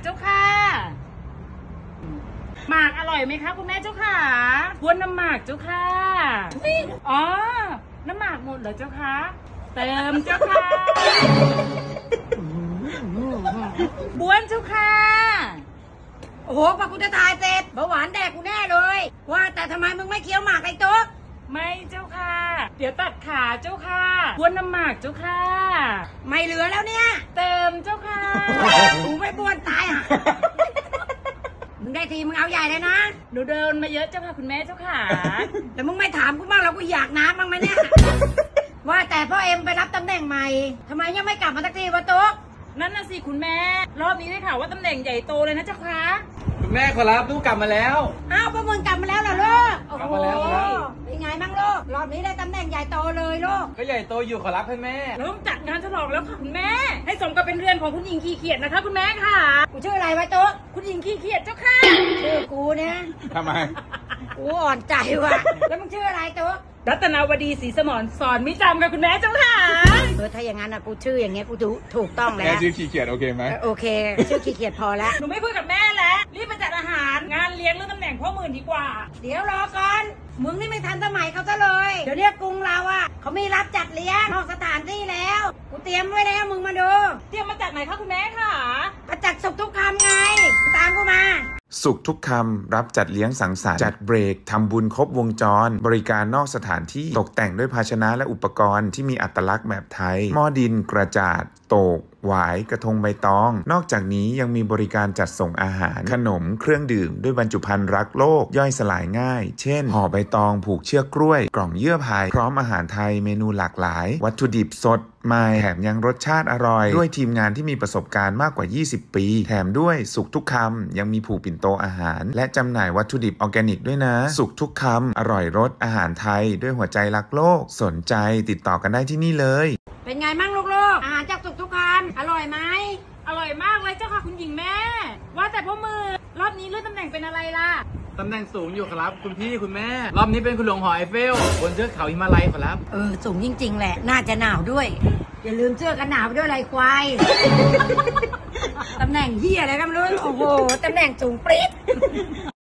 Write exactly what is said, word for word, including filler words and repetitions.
เจ้าค่ะหมากอร่อยไหมคะคุณแม่เจ้าค่ะบ้วนน้ำหมากเจ้าค่ะอ๋อน้ำหมากหมดเหรอเจ้าค่ะเติมเจ้าค่ะบ้วนเจ้าค่ะโอ้โหพอกูจะทายเสร็จเบาหวานแดกกูแน่เลยว่าแต่ทำไมมึงไม่เคี้ยวหมากไอ้โต๊ะไม่เจ้าค่ะเดี๋ยวตัดขาเจ้าค่ะบ้วนน้ำหมากเจ้าค่ะไม่เหลือแล้วเนี่ยเติมเจ้าค่ะกูไม่บ้วนตายอ่ะมึงได้ทีมึงเอาใหญ่เลยนะหนูเดินมาเยอะเจ้าค่ะคุณแม่เจ้าค่ะแต่มึงไม่ถามกูบ้างเรากูอยากน้ำบ้างไหมเนี่ยว่าแต่พ่อเอ็มไปรับตำแหน่งใหม่ทำไมยังไม่กลับมาสักทีวะโต๊ะนั่นน่ะสิคุณแม่รอบนี้ได้ข่าวว่าตำแหน่งใหญ่โตเลยนะเจ้าค่ะคุณแม่ขอรับลูกกลับมาแล้วอ้าวพวกมึงกลับมาแล้วเหรอลูกกลับมาแล้วครับเป็นไงบ้างลูกรอบนี้ได้ตำแหน่งใหญ่โตเลยลูกก็ใหญ่โตอยู่ขอรับให้แม่เริ่มจัดงานฉลองแล้วค่ะคุณแม่ให้สมกับเป็นเรือนของคุณหญิงขี้เกียจนะคะคุณแม่ค่ะกูชื่ออะไรวะโต๊ะคุณหญิงขี้เกียจเจ้าค่ะชื่อกูเนี่ยทำไมกูอ่อนใจว่ะแล้วมึงชื่ออะไรโต๊ะรัตนาวดีศรีสมรสอนมิจำกับคุณแม่เจ้าค่ะเออถ้าอย่างนั้นนะกูชื่ออย่างเงี้ยกูถูกถูกต้องแล้วแม่ชื่อขี้เกียจโอเคไหมโอเคชื่อขี้เกียจพอแล้วหนูไม่พูดกับแม่แล้วรีบมาจัดอาหารงานเลี้ยงเรื่องตำแหน่งพ่อหมื่นดีกว่าเดี๋ยวรอก่อนมึงนี่ไม่ทันสมัยเขาซะเลยเดี๋ยวนี้กรุงเราอ่ะเขามีรับจัดเลี้ยงนอกสถานที่แล้วกูเตรียมไว้แล้วมึงมาดูเตรียมมาจัดไหนคะคุณแม่ค่ะก็จัดสุกทุกคำไงตามกูมาสุขทุกคำรับจัดเลี้ยงสังสรรค์จัดเบรกทำบุญครบวงจรบริการนอกสถานที่ตกแต่งด้วยภาชนะและอุปกรณ์ที่มีอัตลักษณ์แบบไทยหม้อดินกระจาดโตกหวายกระทงใบตองนอกจากนี้ยังมีบริการจัดส่งอาหารขนมเครื่องดื่มด้วยบรรจุภัณฑ์รักโลกย่อยสลายง่ายเช่นห่อใบตองผูกเชือกกล้วยกล่องเยื่อพายพร้อมอาหารไทยเมนูหลากหลายวัตถุดิบสดใหม่แถมยังรสชาติอร่อยด้วยทีมงานที่มีประสบการณ์มากกว่ายี่สิบปีแถมด้วยสุขทุกคำยังมีผูกปิ่นโตอาหารและจำหน่ายวัตถุดิบออร์แกนิกด้วยนะสุขทุกคำอร่อยรสอาหารไทยด้วยหัวใจรักโลกสนใจติดต่อกันได้ที่นี่เลยเป็นไงมั่งลูกๆอาหารจากสุขทุกคำอร่อยไหมอร่อยมากเลยเจ้าค่ะคุณหญิงแม่ว่าแต่พ่อมือรอบนี้เลื่อนตำแหน่งเป็นอะไรล่ะตำแหน่งสูงอยู่ครับคุณพี่คุณแม่รอบนี้เป็นคุณหลวงหอไอเฟลบนเทือกเขาหิมาลัยขอรับเออสูงจริงๆแหละน่าจะหนาวด้วยอย่าลืมเสื้อกันหนาวไปด้วยไรควายตำแหน่งเหี้ยอะไรกันไม่รู้โอ้โหตำแหน่งสูงปริ๊ด